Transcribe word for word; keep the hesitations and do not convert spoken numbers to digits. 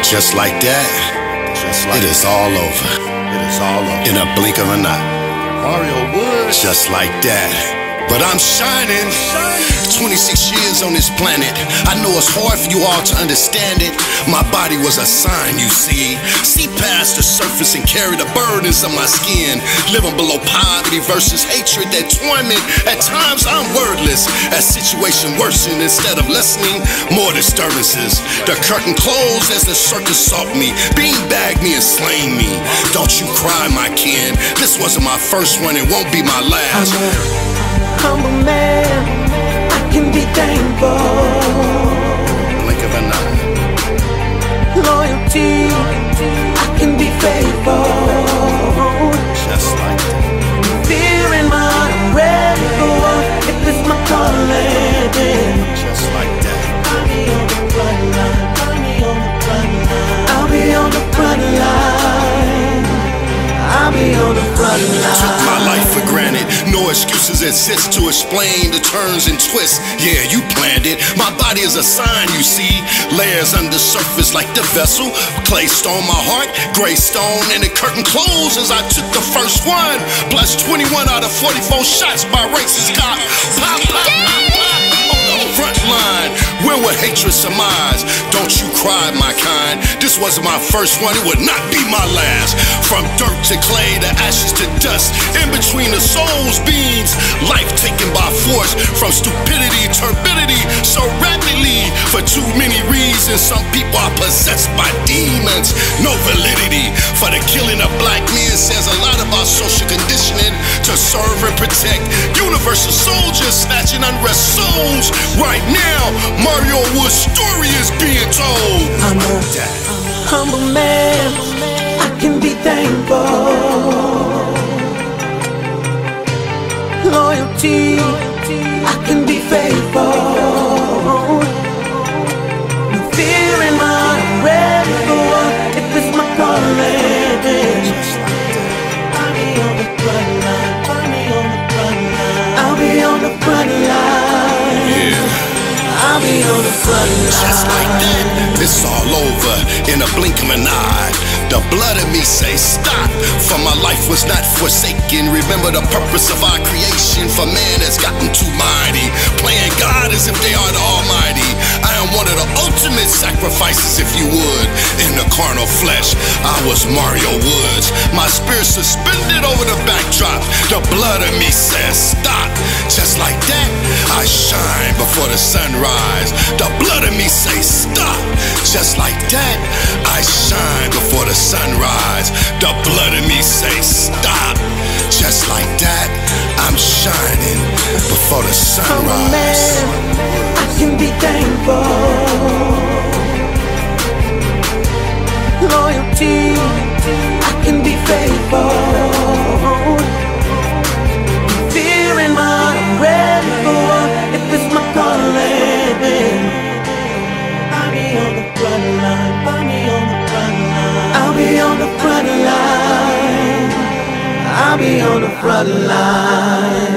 Just like that, just like it is all over. It is all over. In a blink of an eye. Mario Woods. Just like that. But I'm shining. twenty-six years on this planet. I know it's hard for you all to understand it. My body was a sign, you see. See past the surface and carry the burdens of my skin. Living below poverty versus hatred that torment. At times I'm wordless. As situation worsened, instead of listening, more disturbances. The curtain closed as the circus sought me, beanbagged me and slain me. Don't you cry, my kin. This wasn't my first one, it won't be my last. Humble man, I can be thankful. Blink of an eye. Loyalty, I can be faithful. Just like that. Fear in my heart, I'm ready for war. If it's my calling, just like that. I'll be on the front line. I'll be on the front line. I'll be on the front line. Took my life for granted. No excuses exist to explain the turns and twists. Yeah, you planned it. My body is a sign, you see. Layers under surface like the vessel. Clay stone, my heart, gray stone. And the curtain closed as I took the first one. Plus twenty-one out of forty-four shots by racist cop. Pop, pop, pop, pop. On the front line. Where would hatred surmise? Don't you cry, my kind. This wasn't my first one, it would not be my last. From dirt to clay, to ashes to dust. In between the soul's beams. Life taken by force. From stupidity, turbidity, so rapidly. For too many reasons, some people are possessed by demons. No validity for the killing of black men says a lot about social conditioning. To serve and protect universal soldiers snatching unrest souls. Right now, Mario Woods' story is being told. I'm a humble man, I can be thankful. Loyalty, I can be faithful. No fear in my heart, I'm ready for war. If it's my calling, I'll be on the front line. I'll be on the front line. Yeah. I'll be on the front line. Just like that, it's all over in a blink of an eye. The blood of me say stop, for my life was not forsaken. Remember the purpose of our creation, for man has gotten too mighty, playing God as if they are the Almighty. I am one of the ultimate sacrifices, if you would. In the carnal flesh, I was Mario Woods. My spirit suspended over the backdrop. The blood of me says stop. Just like that, I shine before the sunrise. The blood of me say stop. Just like that, I shine before the sunrise. The blood of me say stop. Just like that, I'm shining before the sunrise. I can be thankful. Loyalty, I can be faithful. Fear in my heart, I'm ready for war. If it's my calling, I'll be on the front line. I'll be on the front line. I'll be on the front line. I'll be on the front line.